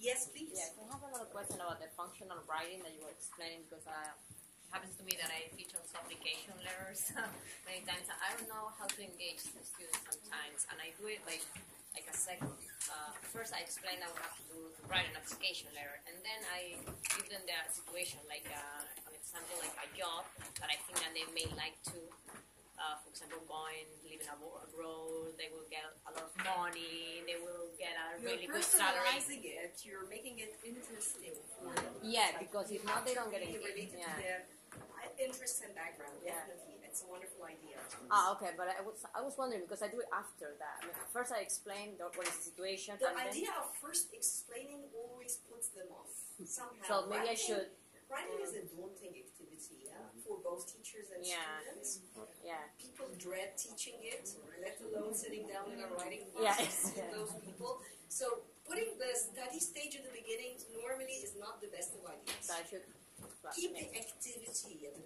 Yes, please. Yes, I have another question about the functional writing that you were explaining because it happens to me that I teach on supplication letters many times. I don't know how to engage the students sometimes, and I do it like a second. First, I explain that we have to write an application letter, and then I give them the situation, like an example, like a job that I think that they may like to. For example, living abroad, they will get a lot of money, they will get a really good salary. You're personalizing it, you're making it interesting for them. Yeah, because if not, they don't get engaged. Related to their interests and background, definitely. It's a wonderful idea. Okay, but I was wondering, because I do it after that. I mean, first I explain what is the situation. The idea of first explaining always puts them off, somehow. So maybe I should... Writing is a daunting activity for both teachers and students. Yeah. People dread teaching it, let alone sitting down in a writing process with those people. So putting the study stage at the beginning normally is not the best of ideas. So I should... Keep the activity at the